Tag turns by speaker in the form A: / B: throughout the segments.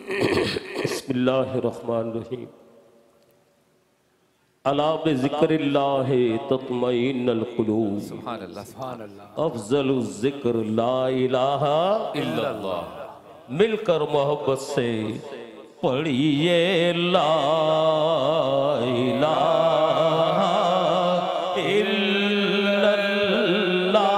A: बिस्मिल्लाहिर्रहमानिर्रहीम। अला बिज़िक्रिल्लाह तत्मइन्नुल क़ुलूब। सुभान अल्लाह, सुभान अल्लाह। अफ़ज़लुज़ ज़िक्र ला इलाहा इल्लल्लाह। मिलकर मोहब्बत से पढ़िए ला इलाहा इल्लल्लाह।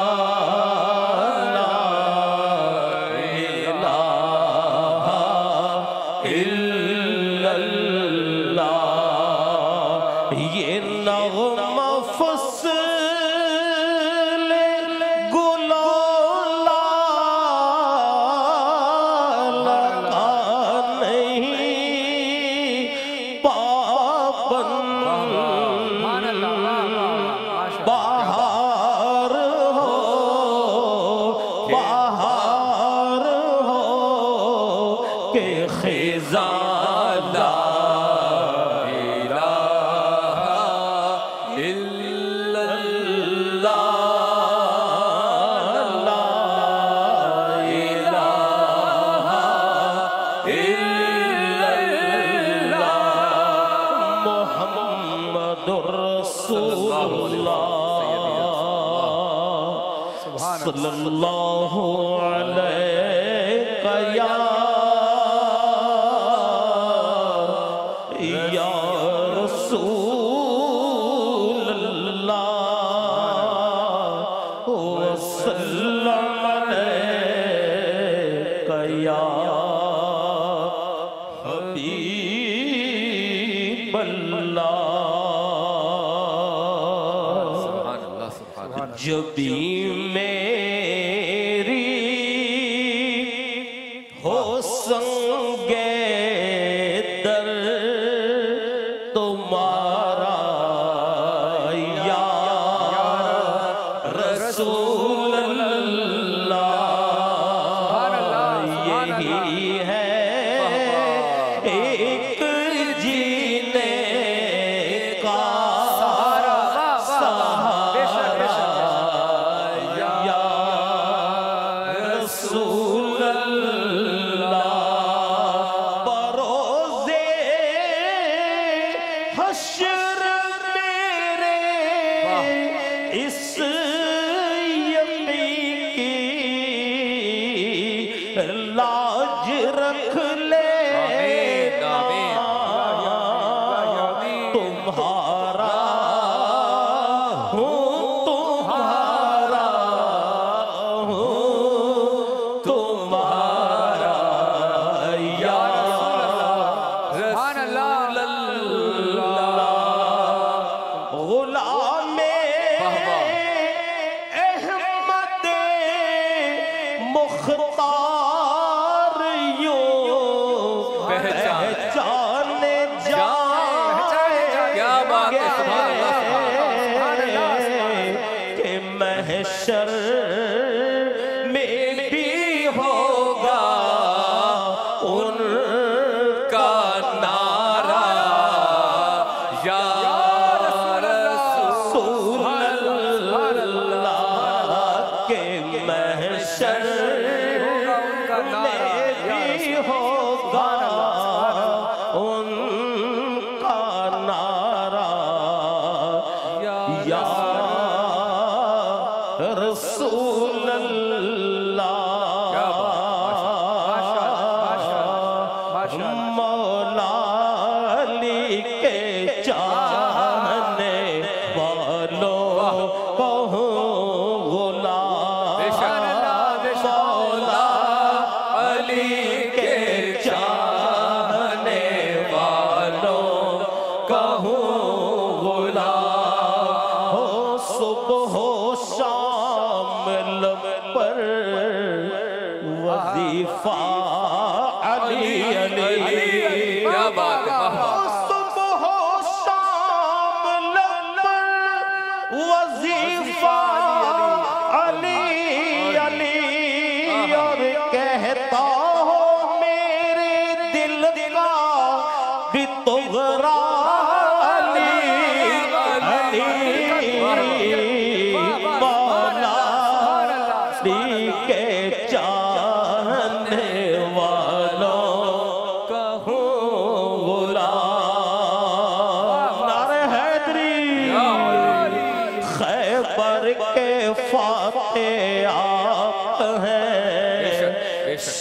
A: सल्लल्लाहु अलैका या रसूल अल्लाह वसल्लम अलैका या हबीब अल्लाह। जब भी के चाहने वालों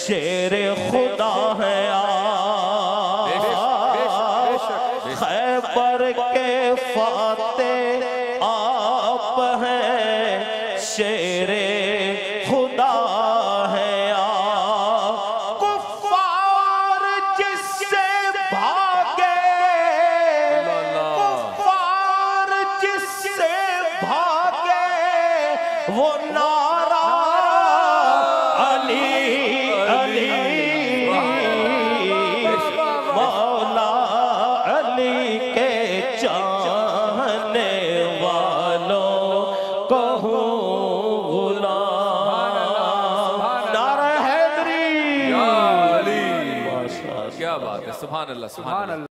A: शेर खुदा है खैबर के फाते आप हैं शेर खुदा है कुफ्फार जिससे भागे कुफ्फार जिससे भागे वो नारा अली अली मौला अली के चाहने वालों को गुलाम नारा हैदरी
B: क्या बात है, सुभान अल्लाह सुभान अल्लाह।